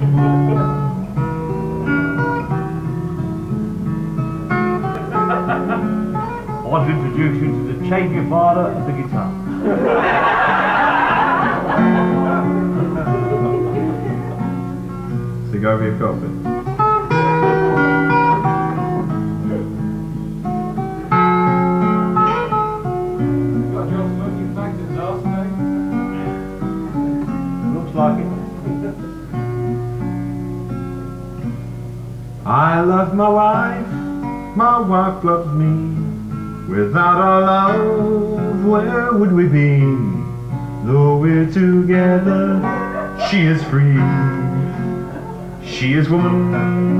I want to introduce you to the changing father of the guitar. So go over your coffee. Got your smoking factors last night? Looks like it. I love my wife loves me. Without our love, where would we be? Though we're together, she is free. She is woman.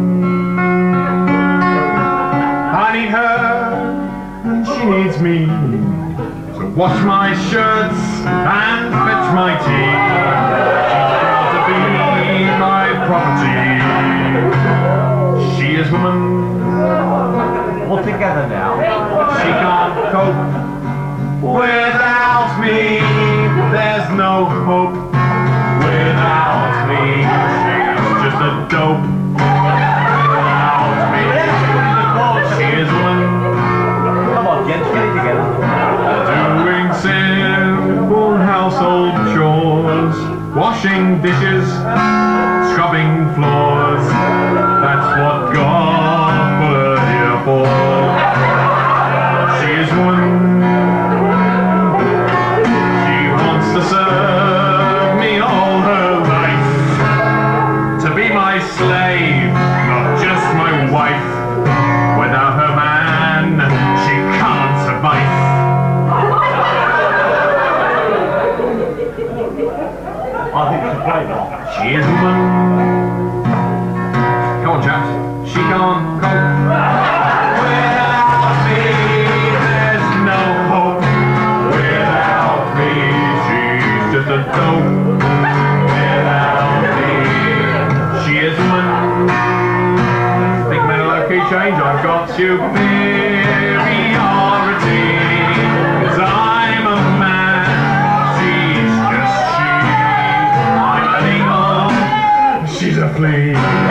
I need her, and she needs me. So wash my shirts and fetch my tea. She's proud to be my property. She is woman. All together now. She can't cope without me. There's no hope without me. She's just a dope without me. She is one. Come on, gents, get it together. Doing simple household chores, washing dishes, scrubbing floors. That's what God put her here for. She is one. She wants to serve me all her life, to be my slave, not just my wife. Without her man, she can't survive. I think it's a great one. She is woman. Come on, chaps. She can't cope without me. There's no hope without me. She's just a dope without me. She is woman. Big mental key change. I've got superiority. 'Cause I'm a man. She's just she. I'm a Nicol. She's a flea.